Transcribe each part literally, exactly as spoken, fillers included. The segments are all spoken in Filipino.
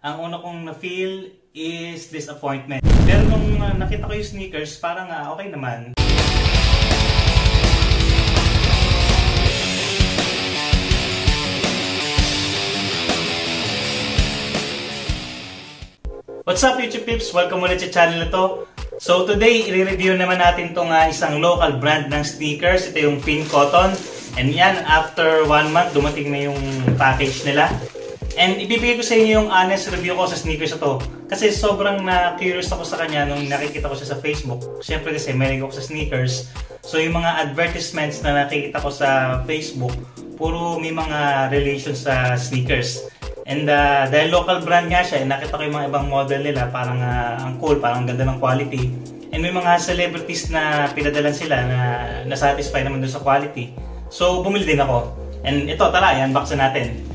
ang una kong na-feel is disappointment. Pero nung uh, nakita ko yung sneakers, parang uh, okay naman. What's up YouTube peeps? Welcome ulit sa channel na to. So today, i-review naman natin itong uh, isang local brand ng sneakers. Ito yung Finn Cotton. And yan, after one month, dumating na yung package nila. And ibibigay ko sa inyo yung honest review ko sa sneakers na to. Kasi sobrang na-curious ako sa kanya nung nakikita ko siya sa Facebook. Siyempre kasi mahilig ako sa sneakers. So yung mga advertisements na nakikita ko sa Facebook, puro may mga relation sa sneakers. And uh, dahil local brand nga siya, nakita ko yung mga ibang model nila, parang uh, ang cool, parang ganda ng quality. And may mga celebrities na pinadalan sila na nasatisfy naman dun sa quality. So bumili din ako. And ito, tara, i-unbox na natin.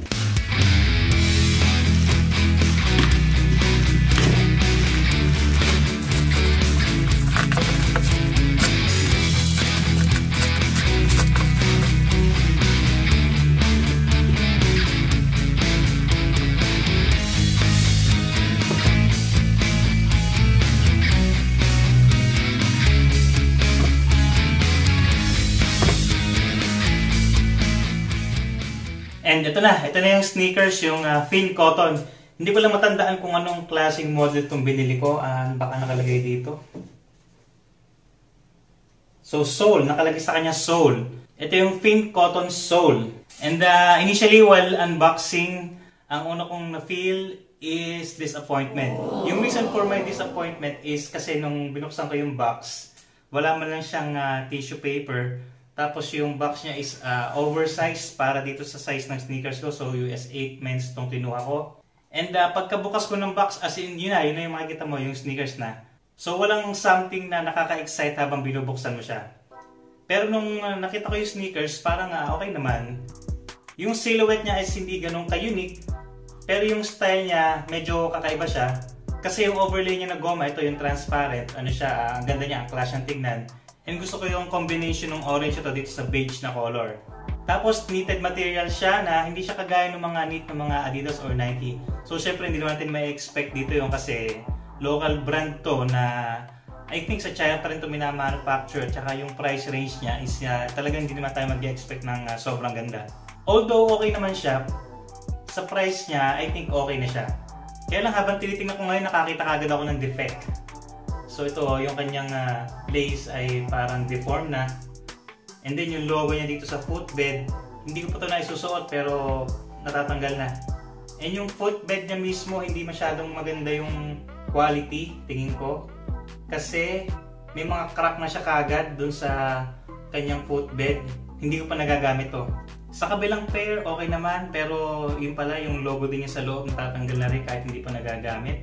And ito na, ito na yung sneakers, yung uh, Finn Cotton. Hindi ko lang matandaan kung anong klaseng model itong binili ko. Uh, baka nakalagay dito. So, sole. Nakalagay sa kanya sole. Ito yung Finn Cotton sole. And uh, initially, while unboxing, ang una kong na-feel is disappointment. Yung reason for my disappointment is kasi nung binuksan ko yung box, wala man lang siyang uh, tissue paper. Tapos yung box niya is uh, oversized para dito sa size ng sneakers ko. So U S eight men's itong kinuha ko. And uh, pagkabukas ko ng box, as in yun na, yun na yung makikita mo, yung sneakers na. So walang something na nakaka-excite habang binubuksan mo siya. Pero nung uh, nakita ko yung sneakers, parang uh, okay naman. Yung silhouette niya is hindi ganun ka-unique. Pero yung style niya, medyo kakaiba siya. Kasi yung overlay niya na goma, ito yung transparent. Ano siya, uh, ang ganda niya, ang class niyang tignan. And gusto ko yung combination ng orange ito dito sa beige na color. Tapos knitted material siya na hindi siya kagaya ng mga knit ng mga Adidas or Nike. So syempre hindi natin may expect dito yung kasi local brand to na I think sa China pa rin ito minamanufacture. Tsaka yung price range niya is uh, talagang hindi naman tayo mag-expect ng uh, sobrang ganda. Although okay naman siya, sa price niya I think okay na siya. Kaya lang habang tinitingnan ko ngayon nakakita kagad ako ng defect. So ito, yung kanyang uh, lace ay parang deform na. And then yung logo niya dito sa footbed, hindi ko pa ito na isusuot pero natatanggal na. And yung footbed niya mismo, hindi masyadong maganda yung quality, tingin ko. Kasi may mga crack na siya kagad dun sa kanyang footbed. Hindi ko pa nagagamit to. Sa kabilang pair, okay naman. Pero yun pala, yung logo din niya sa loob, natatanggal na rin kahit hindi pa nagagamit.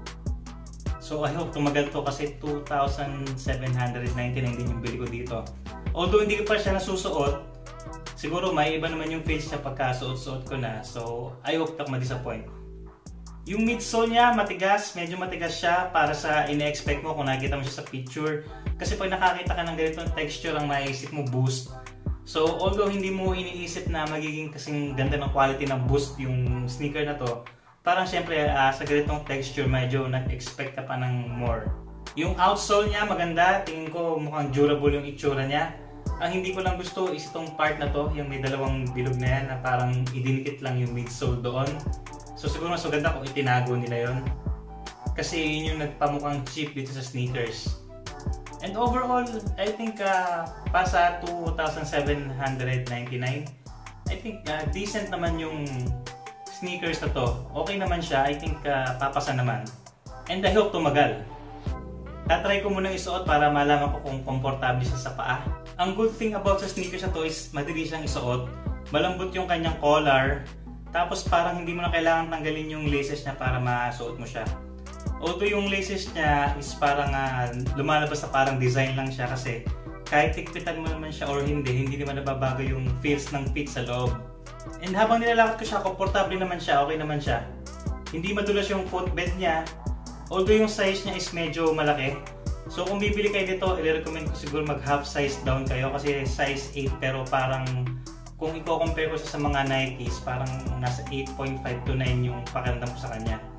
So I hope tumagal to kasi two thousand seven hundred ninety-nine din yung bili ko dito. Although hindi ko pa siya nasusuot, siguro may iba naman yung feels niya pagkasuot-suot ko na. So I hope tak ma-disappoint. Yung midsole niya matigas, medyo matigas siya para sa ine-expect mo kung nakikita mo siya sa picture. Kasi pag nakakita ka ng ganitong texture, ang maiisip mo boost. So although hindi mo iniisip na magiging kasing ganda ng quality ng boost yung sneaker na to, parang syempre uh, sa ganitong texture medyo nag-expect ka pa ng more. Yung outsole niya maganda, tingin ko mukhang durable yung itsura niya. Ang hindi ko lang gusto is itong part na to, yung may dalawang bilog na yan na parang idinikit lang yung midsole doon. So siguro mas maganda kung itinago nila yon. Kasi yun yung nagpamukhang cheap dito sa sneakers. And overall, I think uh, pa sa two thousand seven hundred ninety-nine, I think uh, decent naman yung sneakers na to. Okay naman siya. I think uh, papasa naman. And I hope tumagal. Tatry ko munang isuot para malaman ko kung komportable siya sa paa. Ang good thing about sa sneakers na to is madali siyang isuot. Malambot yung kanyang collar. Tapos parang hindi mo na kailangan tanggalin yung laces niya para masuot mo siya. Although yung laces niya is parang uh, lumalabas na parang design lang siya kasi kahit tikpitan mo naman siya or hindi, hindi naman nababago yung feels ng fit sa loob. And habang nilalakad ko siya, komportable naman siya, okay naman siya. Hindi madulas yung footbed niya. Although yung size niya is medyo malaki. So kung bibili kayo dito, i-recommend ko siguro mag half size down kayo kasi size eight pero parang kung i-compare ko sa mga Nikes, parang nasa eight point five to nine yung pakiramdam ko sa kanya.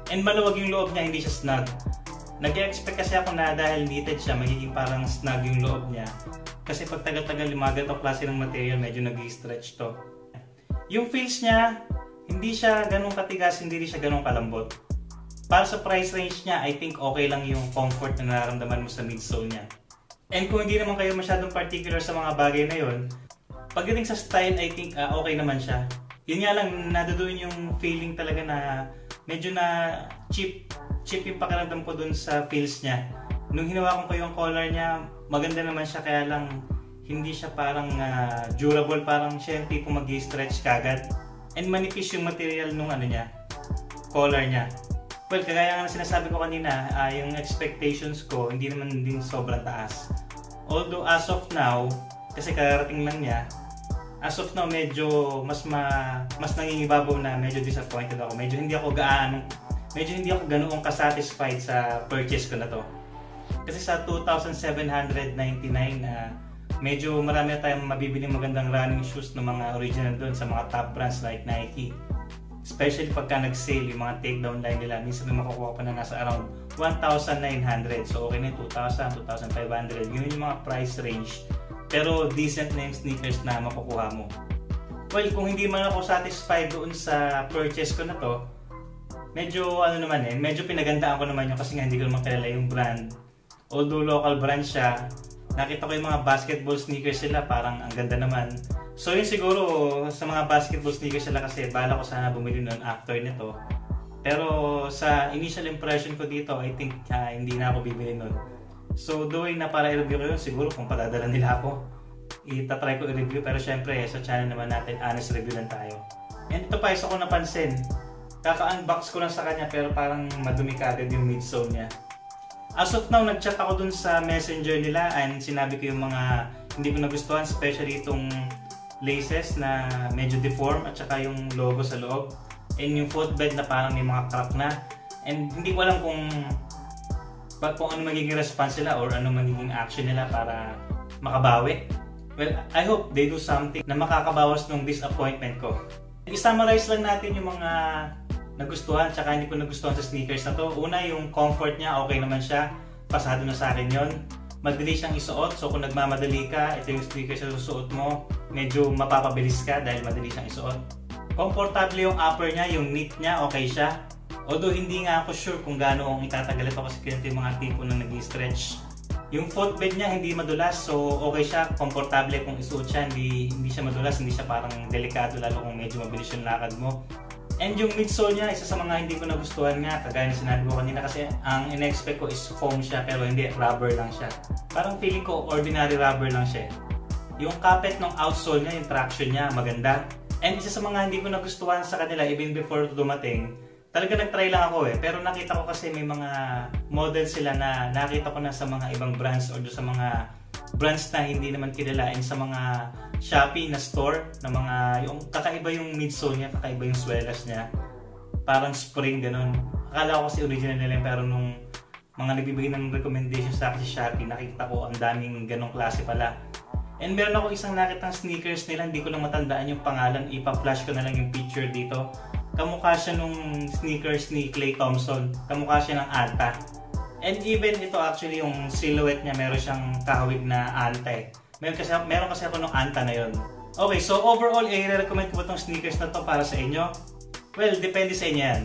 And maluwag yung loob niya, hindi siya snug. Nag-expect kasi ako na dahil knitted siya, magiging parang snug yung loob niya. Kasi pag tagal-tagal yung mga ganitong klase ng material, medyo nag-stretch to. Yung feels niya, hindi siya ganun katigas, hindi siya ganun kalambot. Para sa price range niya, I think okay lang yung comfort na nararamdaman mo sa midsole niya. And kung hindi naman kayo masyadong particular sa mga bagay na yon, pagdating sa style, I think uh, okay naman siya. Yun nga lang, naduduin yung feeling talaga na medyo na cheap, cheap yung pakiramdam ko dun sa feels niya. Nung hinawakan ko yung collar niya, maganda naman siya, kaya lang hindi siya parang uh, durable, parang siya yung tipong mag-stretch kagad. And manipis yung material nung ano niya, collar niya. Well, kagaya nga na sinasabi ko kanina, uh, yung expectations ko hindi naman din sobrang taas. Although as of now, kasi kararating lang niya, as of now medyo mas ma, mas nangingibabaw na, medyo disappointed ako. Medyo hindi ako gaano, medyo hindi ako ganoong ka-satisfied sa purchase ko na to. Kasi sa two thousand seven hundred ninety-nine na uh, medyo marami na tayong mabibiling magandang running shoes ng mga original doon sa mga top brands like Nike. Especially pagka nag-sale yung mga takedown line nila, minsan may makukuha pa na nasa around one thousand nine hundred. So okay na yung two thousand, two thousand five hundred. Yun yung mga price range. Pero decent na yung sneakers na makukuha mo. Well, kung hindi man ako satisfied doon sa purchase ko na to, medyo ano naman eh, medyo pinagandaan ko naman yun kasi nga hindi ko naman kilala yung brand. Although local brand siya, nakita ko yung mga basketball sneakers sila, parang ang ganda naman. So yun siguro sa mga basketball sneakers sila, kasi bala ko sana bumili nun after nito. Pero sa initial impression ko dito, I think uh, hindi na ako bibili nun. So doing na para i-review ko yun, siguro kung padadala nila ako, itatry ko i-review. Pero syempre sa channel naman natin, honest review lang tayo. And ito pa, isa ko napansin, kaka-unbox ko lang sa kanya pero parang madumi kaagad yung midsole niya. As of now, nag-chat ako dun sa messenger nila and sinabi ko yung mga hindi ko nagustuhan, especially itong laces na medyo deform at saka yung logo sa loob. And yung footbed na parang may mga crack na. And hindi ko alam kung kung ano magiging response nila or ano magiging action nila para makabawi. Well, I hope they do something na makakabawas ng disappointment ko. I-summarize lang natin yung mga nagustuhan at saka hindi ko nagustuhan sa sneakers na to. Una, yung comfort niya, okay naman siya. Pasado na sa akin yon. Madali siyang isuot, so kung nagmamadali ka, ito yung sneakers na susuot mo, medyo mapapabilis ka dahil madali siyang isuot. Komportable yung upper niya, yung knit niya, okay siya. Although hindi nga ako sure kung gaano ang itatagal ito kasi ganito yung mga tipo na nag-stretch. Yung footbed niya hindi madulas, so okay siya, komportable kung isuot siya, hindi, hindi siya madulas, hindi siya parang delikado lalo kung medyo mabilis yung lakad mo. And yung midsole niya, isa sa mga hindi ko nagustuhan nga, kagaya na sinabi ko kanina, kasi ang in-expect ko is foam siya pero hindi, rubber lang siya. Parang feeling ko ordinary rubber lang siya. Yung carpet ng outsole niya, yung traction niya, maganda. And isa sa mga hindi ko nagustuhan sa kanila, even before dumating, talaga nag-try lang ako eh. Pero nakita ko kasi may mga model sila na nakita ko na sa mga ibang brands or sa mga brands na hindi naman kilala, and sa mga Shopee na store na mga, yung kakaiba yung midsole niya, kakaiba yung swelas niya. Parang spring, ganun. Akala ko kasi original nila, pero nung mga nagbibigay ng recommendation sa akin sa Shopee, nakita ko ang daming ganong klase pala. And meron ako isang nakitang sneakers nila, hindi ko lang matandaan yung pangalan, ipa-flash ko na lang yung picture dito. Kamukha siya nung sneakers ni Klay Thompson, kamukha siya ng Anta. And even ito actually yung silhouette niya, meron siyang kahawig na Anta eh. Meron kasi, meron kasi ako nung Anta na yun. Okay, so overall, i-recommend ko ba itong sneakers na to para sa inyo? Well, depende sa inyo yan.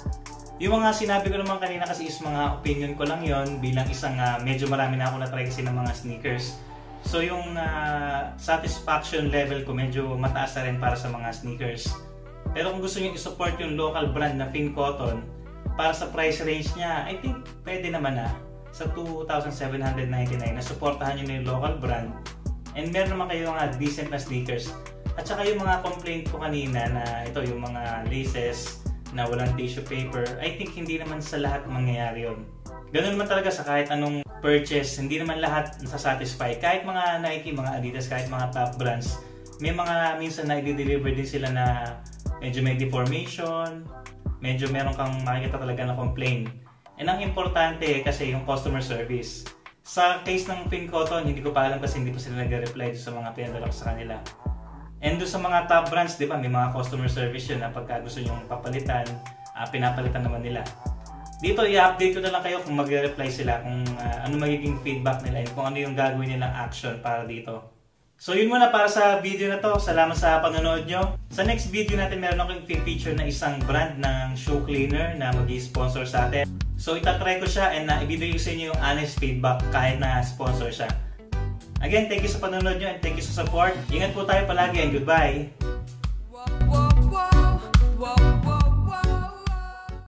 Yung mga sinabi ko naman kanina kasi is mga opinion ko lang yon bilang isang uh, medyo marami na ako na-try kasi ng mga sneakers. So yung uh, satisfaction level ko medyo mataas na rin para sa mga sneakers. Pero kung gusto niyo i-support yung local brand na Finn Cotton, para sa price range niya, I think pwede naman na sa two thousand seven hundred ninety-nine na supportahan niyo na yung local brand. And meron naman kayo mga decent na sneakers. At saka yung mga complaint ko kanina na ito yung mga laces na walang tissue paper, I think hindi naman sa lahat mangyayari yun. Ganun naman talaga sa kahit anong purchase, hindi naman lahat nasasatisfy. Kahit mga Nike, mga Adidas, kahit mga top brands, may mga minsan na i-deliver din sila na medyo may deformation, medyo meron kang makikita talaga na complain. And ang importante kasi yung customer service. Sa case ng Finn Cotton, hindi ko pa alam kasi hindi pa sila nag-reply sa mga pinadala ko sa kanila. And doon sa mga top brands, di ba, may mga customer service yun na pagka gusto nyong papalitan, uh, pinapalitan naman nila. Dito i-update ko na lang kayo kung magre-reply sila, kung uh, ano magiging feedback nila, and kung ano yung gagawin nilang action para dito. So yun muna para sa video na to. Salamat sa panonood nyo. Sa next video natin meron akong feature na isang brand ng shoe cleaner na mag-sponsor sa atin. So itatry ko siya and uh, ibibigay ko sa inyo yung honest feedback kahit na sponsor siya. Again, thank you sa panonood nyo and thank you sa support. Ingat po tayo palagi and goodbye!